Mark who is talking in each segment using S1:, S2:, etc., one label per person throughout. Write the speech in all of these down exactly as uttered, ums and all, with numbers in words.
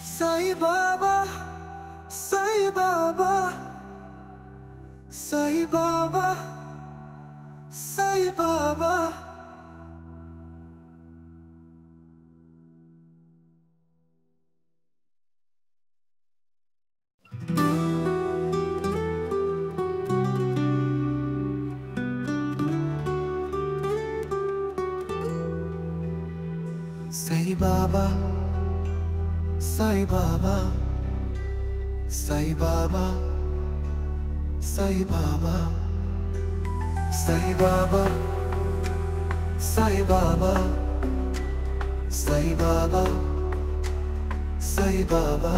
S1: Sai Baba Sai Baba Sai Baba Sai Baba Sai Baba Sai Baba Sai Baba Sai Baba Sai Baba Sai Baba Sai Baba Sai Baba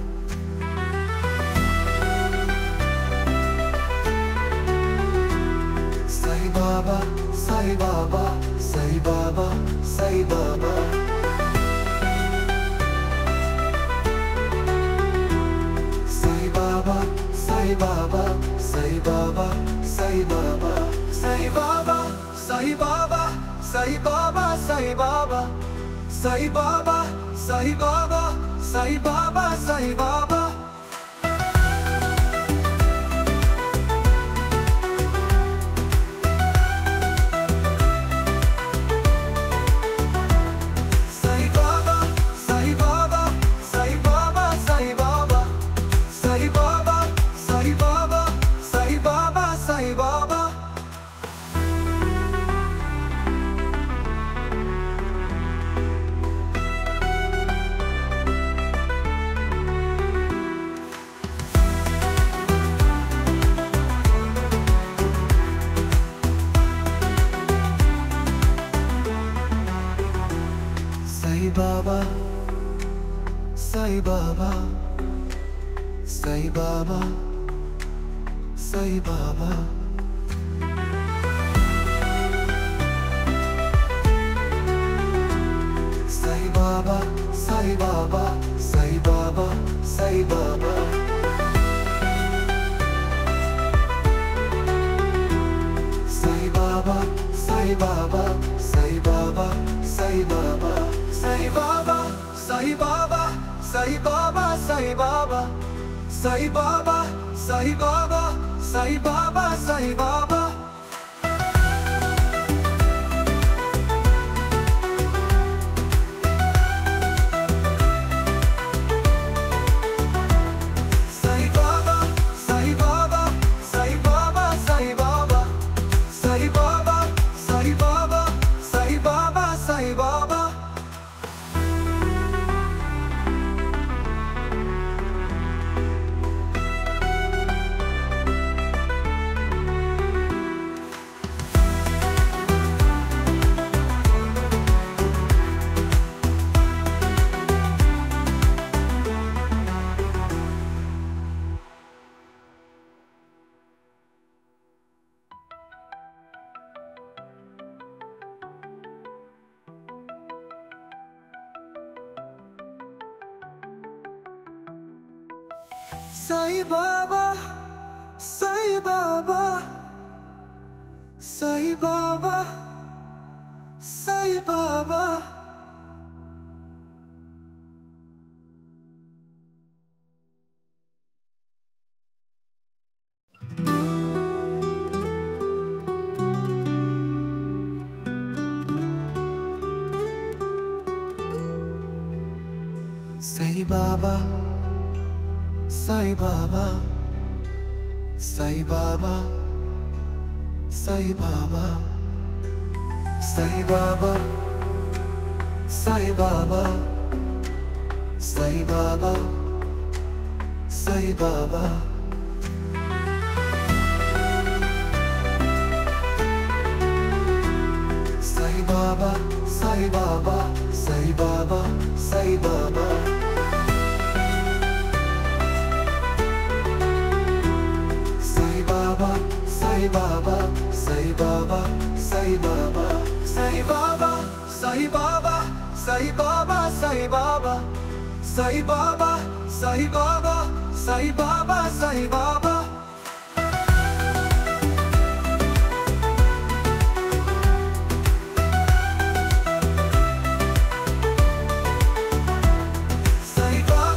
S1: Sai Baba Sai Baba Sai Baba Sai Baba Sai Baba, Sai Baba, Sai Baba, Sai Baba, Sai Baba, Sai Baba, Sai Baba, Sai Baba, Sai Baba, Sai Baba, Sai Baba. Sai Baba, Sai Baba, Sai Baba, Sai Baba. Sai Baba, Sai Baba, Sai Baba, Sai Baba. Sai Baba, Sai Baba, Sai Baba, Sai Baba. Sai Baba, Sai Baba, Sai Baba, Sai Baba, Sai Baba, Sai Baba, Sai Baba, Sai Baba. Sai Baba, Sai Baba, Sai Baba, Sai Baba, Sai Baba, Sai Baba, Sai Baba, Sai Baba. Sai Baba, Sai Baba, Sai Baba, Sai Baba. Sai Baba, Sai Baba, Sai Baba, Sai Baba, Sai Baba, Sai Baba, Sai Baba, Sai Baba. Sai Baba, Sai Baba, Sai Baba, Sai Baba. Sai Baba, Sai Baba, Sai Baba, Sai Baba. Sai Baba, Sai Baba, Sai Baba, Sai Baba. Sai Baba, Sai Baba, Sai Baba, Sai Baba. Sai Baba,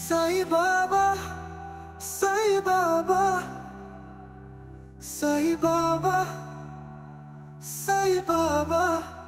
S1: Sai Baba Sai Baba Sai Baba Sai Baba.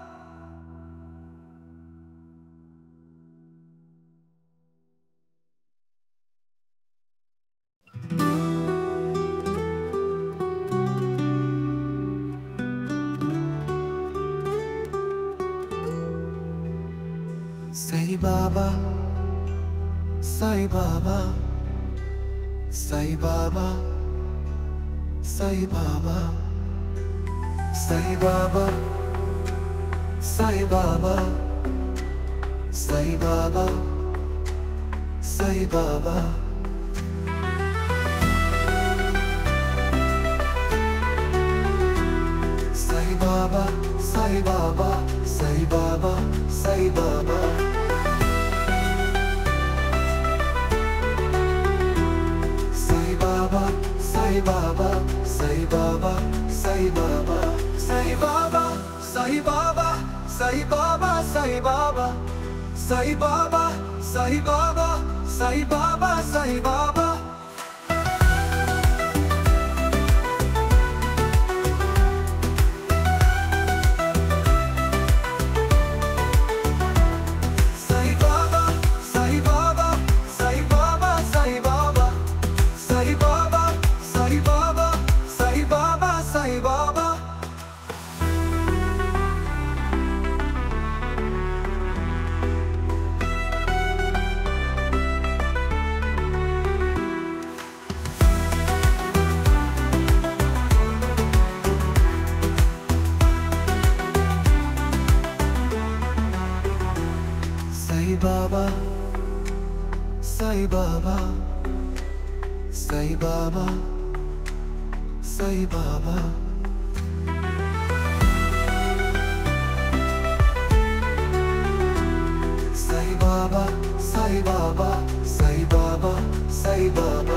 S1: Sai Baba Sai Baba Sai Baba Sai Baba Sai Baba Sai Baba Sai Baba Sai Baba. Sai Baba Sai Baba Sai Baba Sai Baba. Sai Baba Sai Baba Sai Baba Sai Baba. Sai Baba Sai Baba Sai Baba Sai Baba Sai Baba Sai Baba Sai Baba Sai Baba. Sai Baba Sai Baba Sai Baba Sai Baba Sai Baba Sai Baba Sai Baba Sai Baba. Sai Baba Sai Baba Sai Baba Sai Baba. Sai Baba Sai Baba Sai Baba Sai Baba.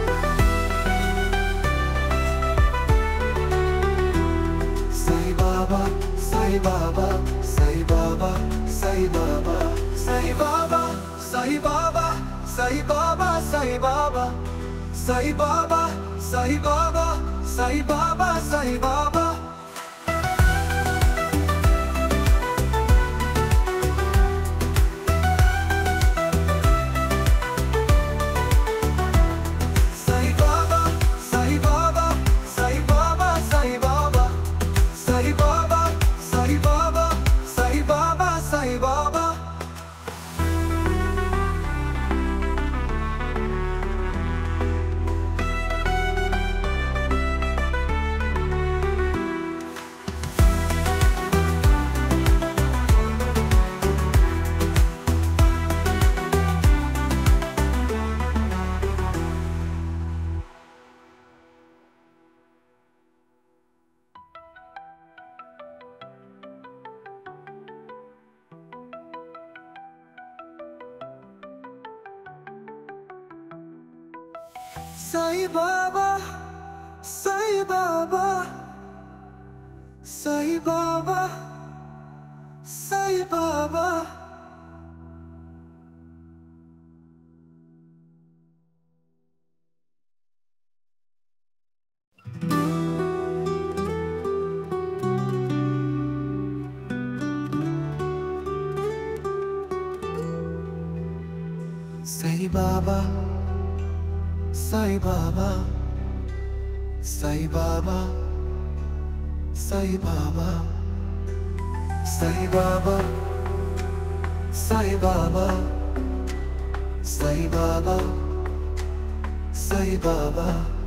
S1: Sai Baba Sai Baba Sai Baba Sai Baba. Sai Baba Sai Baba Sai Baba Sai Baba Sai Baba Sai Baba Sai Baba Sai Baba. Sai Baba Sai Baba Sai Baba Sai Baba Sai Baba Sai Baba Sai Baba Sai Baba. Sai Baba Sai Baba Sai Baba Sai Baba. Sai Baba Sai Baba Sai Baba Sai Baba Sai Baba Sai Baba Sai Baba Sai Baba.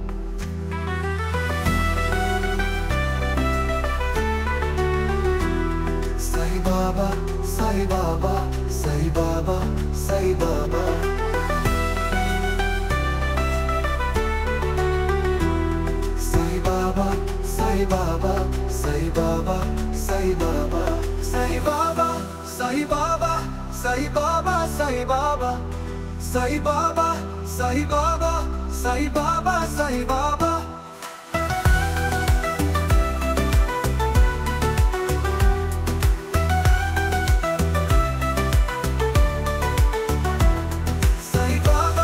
S1: Sai Baba Sai Baba Sai Baba Sai Baba. Sai Baba Sai Baba Sai Baba Sai Baba. Sai Baba Sai Baba Sai Baba Sai Baba Sai Baba Sai Baba Sai Baba Sai Baba. Sai Baba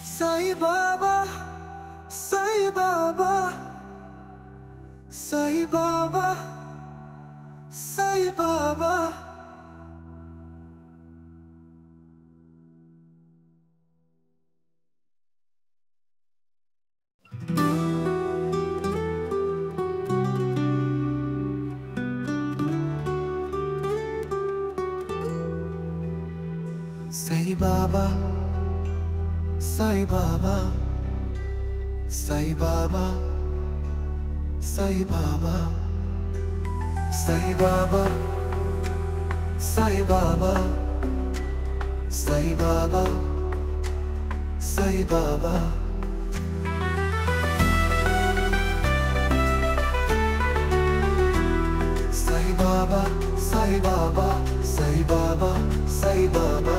S1: Sai Baba, Sai Baba, Sai Baba, Sai Baba. Sai Baba, Sai Baba, Sai Baba, Sai Baba, Sai Baba, Sai Baba, Sai Baba, Sai Baba. Sai Baba, Sai Baba, Sai Baba, Sai Baba.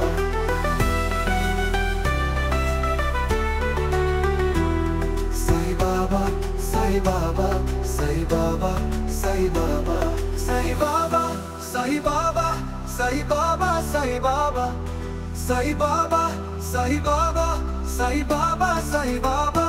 S1: Sai Baba, Sai Baba, Sai Baba, Sai Baba. Sai Baba, Sai Baba, Sai Baba, Sai Baba. Sai Baba, Sai Baba, Sai Baba, Sai Baba.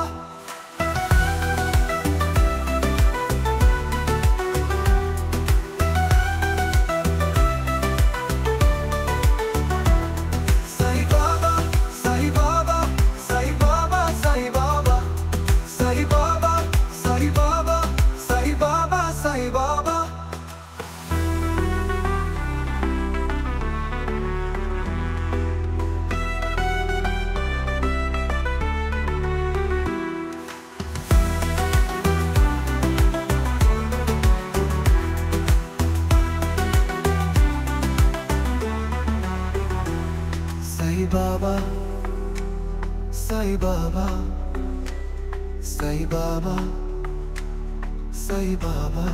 S1: Sai Baba, Sai Baba, Sai Baba, Sai Baba.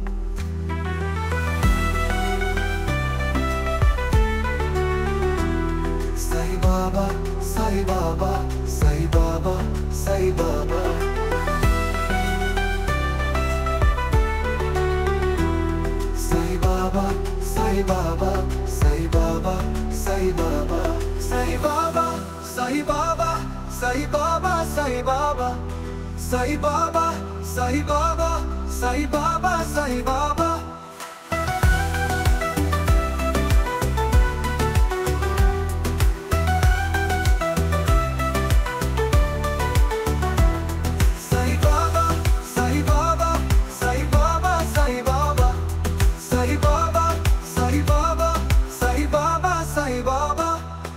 S1: Sai Baba, Sai Baba, Sai Baba, Sai Baba. Sai Baba, Sai Baba, Sai Baba, Sai Baba. Sai Baba, Sai Baba, Sai Baba, Sai Baba. Sai Baba, Sai Baba, Sai Baba, Sai Baba. Sai Baba, Sai Baba, Sai Baba, Sai Baba. Sai Baba, Sai Baba, Sai Baba, Sai Baba.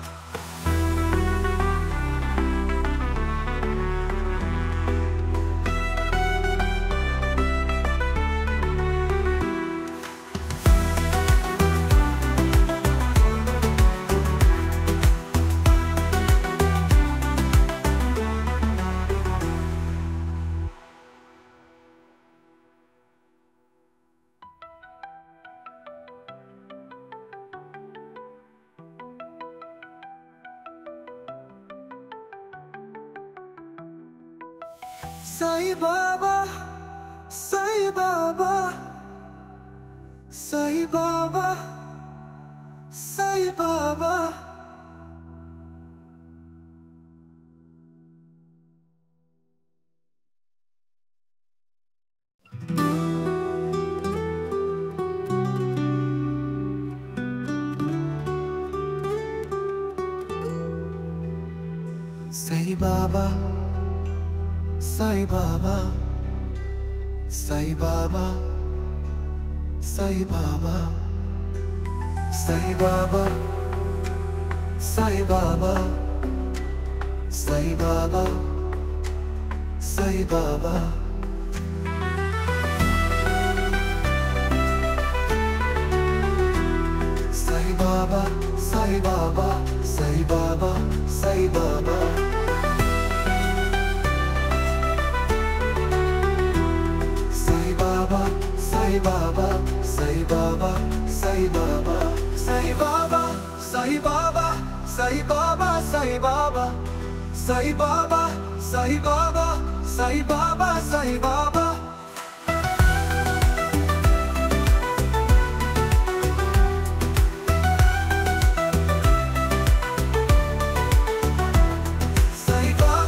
S1: Sai Baba, Sai Baba, Sai Baba, Sai Baba. Sai Baba, Sai Baba, Sai Baba, Sai Baba. Sai Baba, Sai Baba, Sai Baba, Sai Baba. Sai Baba, Sai Baba, Sai Baba, Sai Baba. Sai Baba, Sai Baba, Sai Baba, Sai Baba. Sai Baba, Sai Baba, Sai Baba, Sai Baba. Sai Baba, Sai Baba, Sai Baba, Sai Baba. Sai Baba,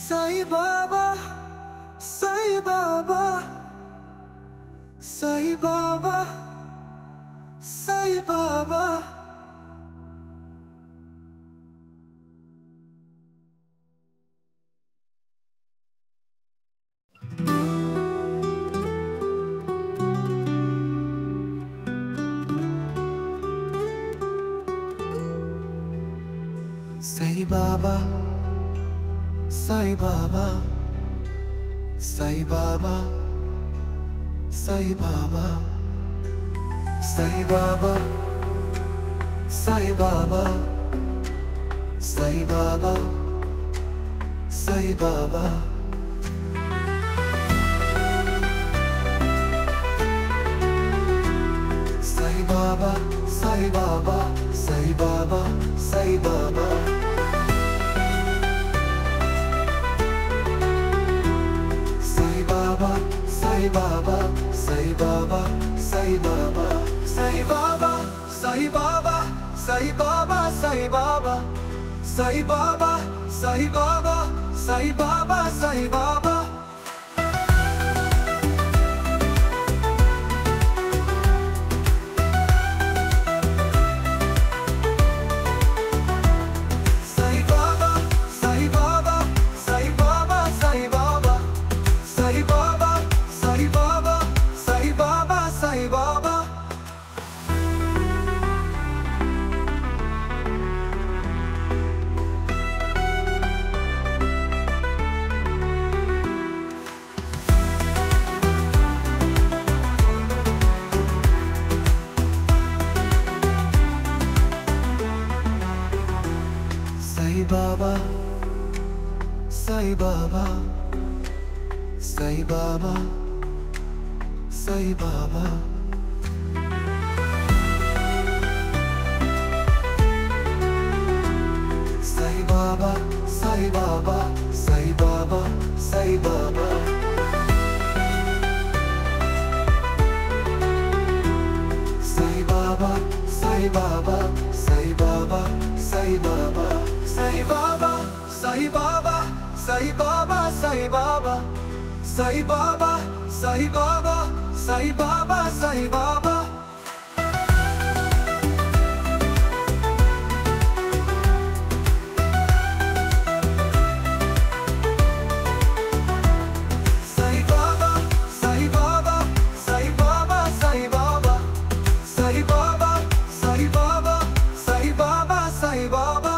S1: Sai Baba Sai Baba Sai Baba Sai Baba. Sai Baba Sai Baba Sai Baba Sai Baba Sai Baba Sai Baba Sai Baba Sai Baba. Sai Baba Sai Baba Sai Baba Sai Baba. Sai Baba Sai Baba Sai Baba Sai Baba. Sai Baba Sai Baba Sai Baba Sai Baba Sai Baba Sai Baba Sai Baba Sai Baba. Sai Baba Sai Baba Sai Baba Sai Baba Sai Baba Sai Baba Sai Baba Sai Baba. Sai Baba Sai Baba Sai Baba Sai Baba. Sai Baba Sai Baba Sai Baba Sai Baba. Sai Baba Sai Baba Sai Baba Sai Baba. Sai Baba Sai Baba Sai Baba Sai Baba Sai Baba Sai Baba Sai Baba Sai Baba. Sai Baba Sai Baba Sai Baba Sai Baba Sai Baba Sai Baba Sai Baba Sai Baba.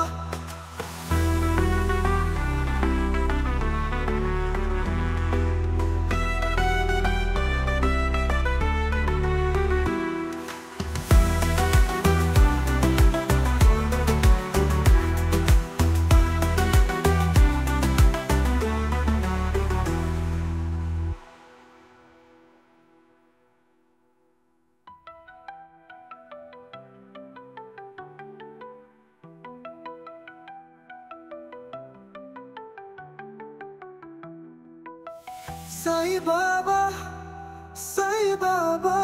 S1: Sai Baba Sai Baba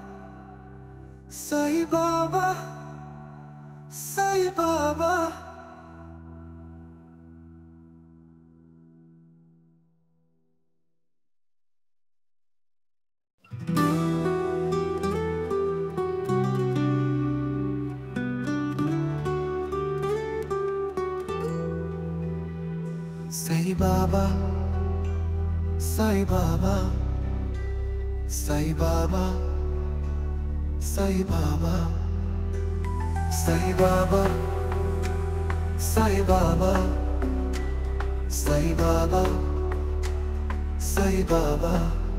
S1: Sai Baba Sai Baba. Sai Baba Sai Baba Sai Baba Sai Baba Sai Baba Sai Baba Sai Baba Sai Baba.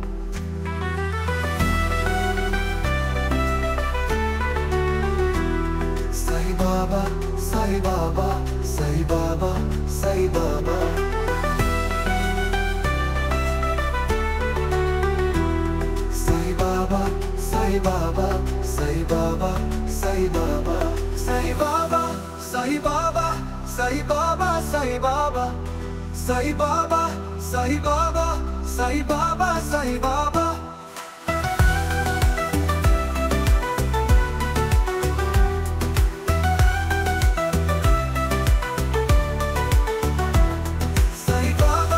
S1: Sai Baba Sai Baba Sai Baba Sai Baba. Sai Baba Sai Baba Sai Baba Sai Baba. Sai Baba Sai Baba Sai Baba Sai Baba Sai Baba Sai Baba Sai Baba Sai Baba. Sai Baba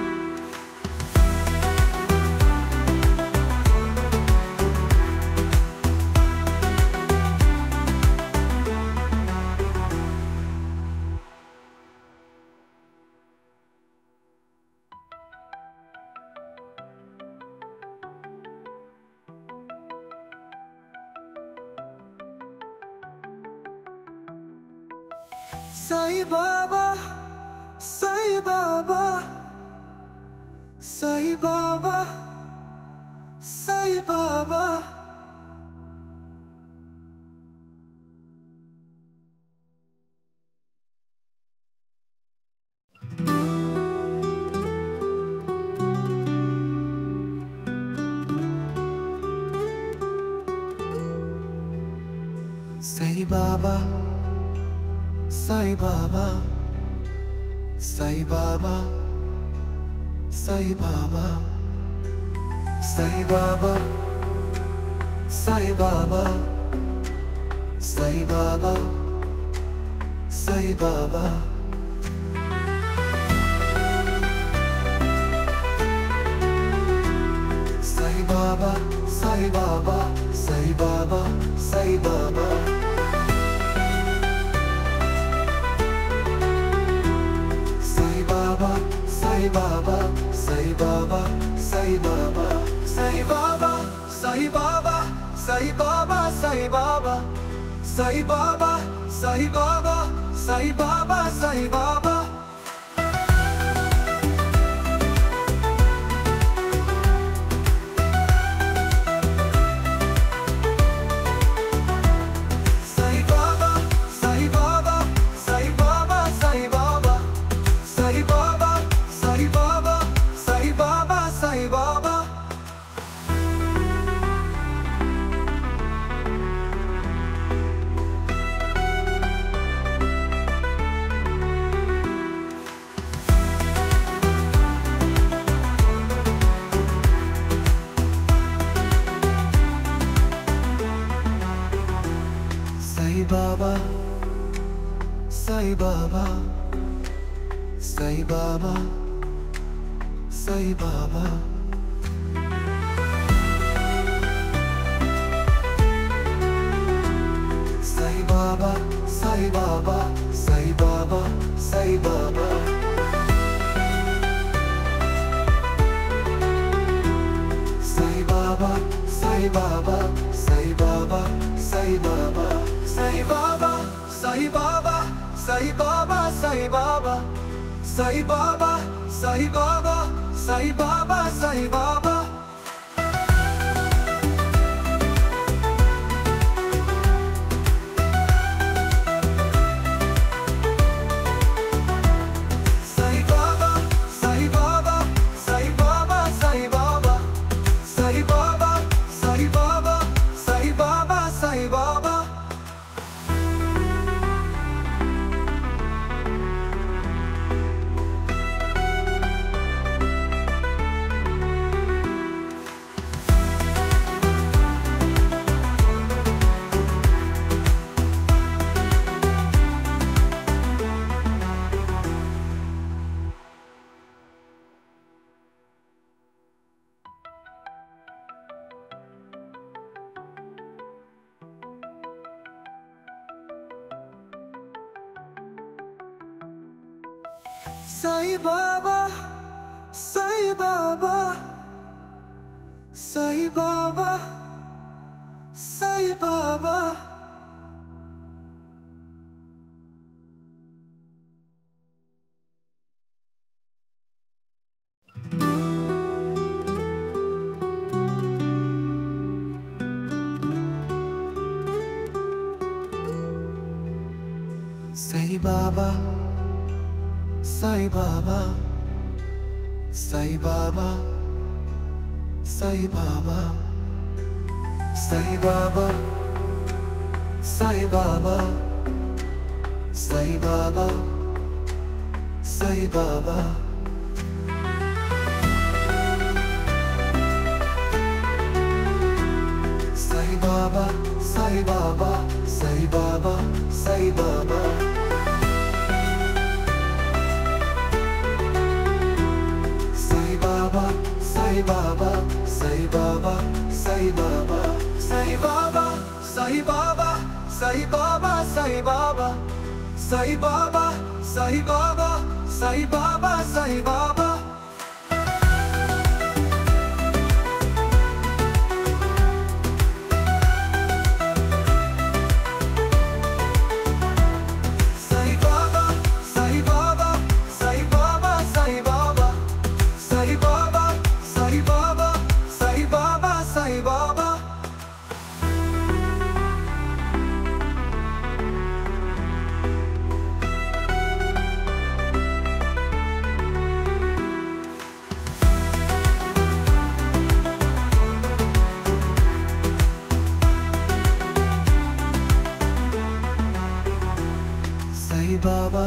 S1: Sai Baba Sai Baba Sai Baba Sai Baba Sai Baba Sai Baba Sai Baba Sai Baba Sai Baba Sai Baba Sai Baba Sai Baba Sai Baba Sai Baba Sai Baba Sai Baba Sai Baba, Sai Baba, Sai Baba, Sai Baba, Sai Baba, Sai Baba, Sai Baba, Sai Baba, Sai Baba, Sai Baba, Sai Baba. Sai Baba, Sai Baba, Sai Baba, Sai Baba. Sai Baba, Sai Baba, Sai Baba, Sai Baba. Sai Baba, Sai Baba, Sai Baba, Sai Baba. Sai Baba, Sai Baba, Sai Baba, Sai Baba, Sai Baba, Sai Baba, Sai Baba, Sai Baba. Sai Baba, Sai Baba, Sai Baba, Sai Baba, Sai Baba, Sai Baba, Sai Baba, Sai Baba. Sai Baba, Sai Baba, Sai Baba, Sai Baba. Sai Baba, Sai Baba, Sai Baba, Sai Baba, Sai Baba, Sai Baba, Sai Baba, Sai Baba. Sai Baba, Sai Baba, Sai Baba, Sai Baba. Sai Baba, Sai Baba, Sai Baba, Sai Baba. Sai Baba, Sai Baba, Sai Baba, Sai Baba. Sai Baba, Sai Baba, Sai Baba, Sai Baba. Sai Baba,